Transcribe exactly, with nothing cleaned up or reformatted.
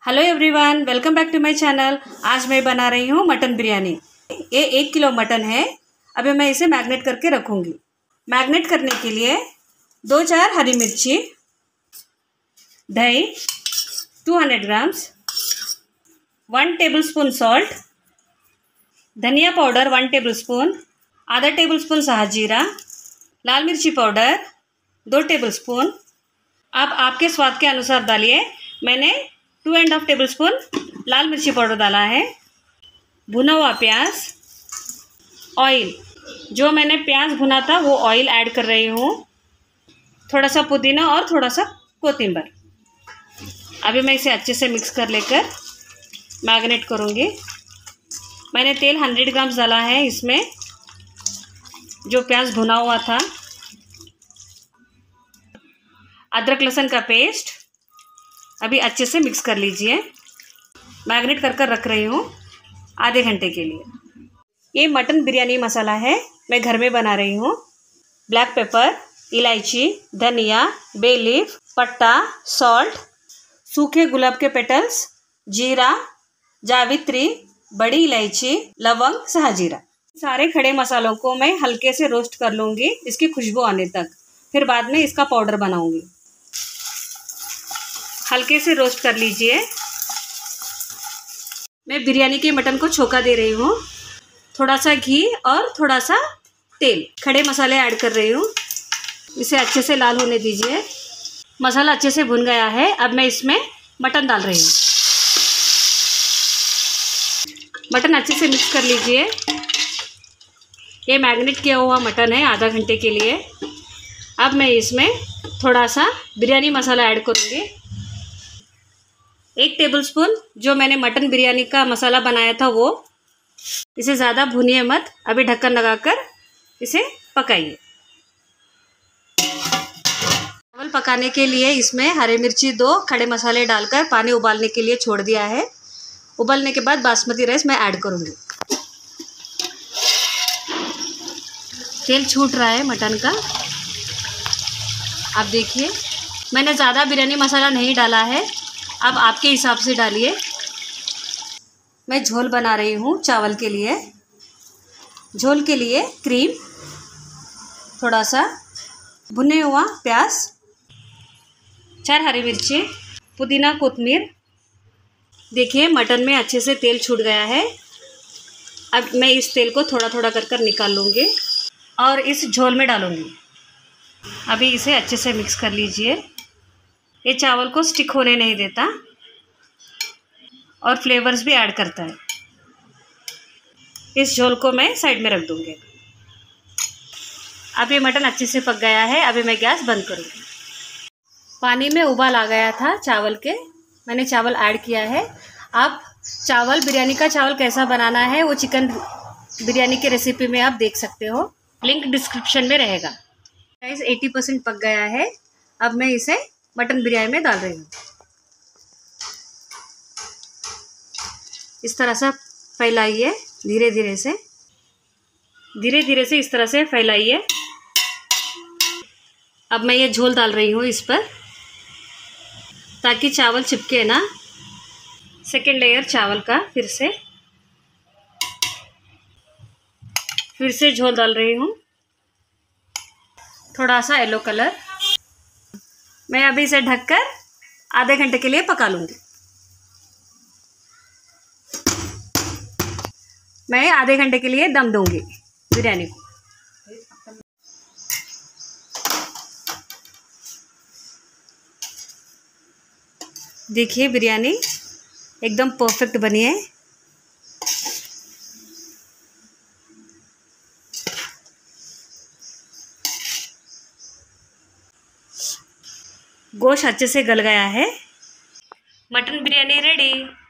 Hello everyone, welcome back to my channel. आज मैं बना रही हूँ मटन बिरयानी। ये एक किलो मटन है। अभी मैं इसे मैग्नेट करके रखूँगी। मैग्नेट करने के लिए दो चार हरी मिर्ची, दही two hundred grams, one tablespoon salt, धनिया पाउडर वन टेबल स्पून, आधा टेबल स्पून साहजीरा, लाल मिर्ची पाउडर दो टेबल स्पून। आप आपके स्वाद के अनुसार डालिए। मैंने two and half tablespoon लाल मिर्ची पाउडर डाला है। भुना हुआ प्याज, ऑयल, जो मैंने प्याज भुना था वो ऑयल ऐड कर रही हूँ। थोड़ा सा पुदीना और थोड़ा सा कोथिंबर। अभी मैं इसे अच्छे से मिक्स कर लेकर मैरिनेट करूँगी। मैंने तेल हंड्रेड ग्राम्स डाला है इसमें, जो प्याज भुना हुआ था। अदरक लहसुन का पेस्ट अभी अच्छे से मिक्स कर लीजिए। मैरिनेट कर कर रख रही हूँ आधे घंटे के लिए। ये मटन बिरयानी मसाला है, मैं घर में बना रही हूँ। ब्लैक पेपर, इलायची, धनिया, बे लीफ, पत्ता, सॉल्ट, सूखे गुलाब के पेटल्स, जीरा, जावित्री, बड़ी इलायची, लवंग, साहजीरा। सारे खड़े मसालों को मैं हल्के से रोस्ट कर लूँगी इसकी खुशबू आने तक। फिर बाद में इसका पाउडर बनाऊँगी। हल्के से रोस्ट कर लीजिए। मैं बिरयानी के मटन को छोका दे रही हूँ। थोड़ा सा घी और थोड़ा सा तेल, खड़े मसाले ऐड कर रही हूँ। इसे अच्छे से लाल होने दीजिए। मसाला अच्छे से भुन गया है। अब मैं इसमें मटन डाल रही हूँ। मटन अच्छे से मिक्स कर लीजिए। ये मैरिनेट किया हुआ मटन है आधा घंटे के लिए। अब मैं इसमें थोड़ा सा बिरयानी मसाला ऐड करूँगी। एक टेबलस्पून जो मैंने मटन बिरयानी का मसाला बनाया था वो। इसे ज़्यादा भूनिए मत, अभी ढक्कन लगाकर इसे पकाइए। चावल पकाने के लिए इसमें हरी मिर्ची दो, खड़े मसाले डालकर पानी उबालने के लिए छोड़ दिया है। उबलने के बाद बासमती राइस मैं ऐड करूँगी। तेल छूट रहा है मटन का, आप देखिए। मैंने ज़्यादा बिरयानी मसाला नहीं डाला है, अब आपके हिसाब से डालिए। मैं झोल बना रही हूँ चावल के लिए। झोल के लिए क्रीम, थोड़ा सा भुने हुआ प्याज, चार हरी मिर्ची, पुदीना, कोतमीर। देखिए मटन में अच्छे से तेल छूट गया है। अब मैं इस तेल को थोड़ा थोड़ा कर कर निकाल लूँगी और इस झोल में डालूँगी। अभी इसे अच्छे से मिक्स कर लीजिए। ये चावल को स्टिक होने नहीं देता और फ्लेवर्स भी ऐड करता है। इस झोल को मैं साइड में रख दूँगी। अब ये मटन अच्छे से पक गया है। अभी मैं गैस बंद करूँगी। पानी में उबाल आ गया था चावल के, मैंने चावल ऐड किया है। आप चावल, बिरयानी का चावल कैसा बनाना है वो चिकन बिरयानी के रेसिपी में आप देख सकते हो, लिंक डिस्क्रिप्शन में रहेगा। राइस अस्सी परसेंट पक गया है। अब मैं इसे मटन बिरयानी में डाल रही हूँ। इस तरह से फैलाइए, धीरे धीरे से धीरे धीरे से इस तरह से फैलाइए। अब मैं ये झोल डाल रही हूँ इस पर, ताकि चावल चिपके ना। सेकेंड लेयर चावल का फिर से फिर से झोल डाल रही हूँ, थोड़ा सा येलो कलर। मैं अभी इसे ढककर आधे घंटे के लिए पका लूँगी। मैं आधे घंटे के लिए दम दूँगी बिरयानी को। देखिए बिरयानी एकदम परफेक्ट बनी है। गोश्त अच्छे से गल गया है। Mutton biryani ready.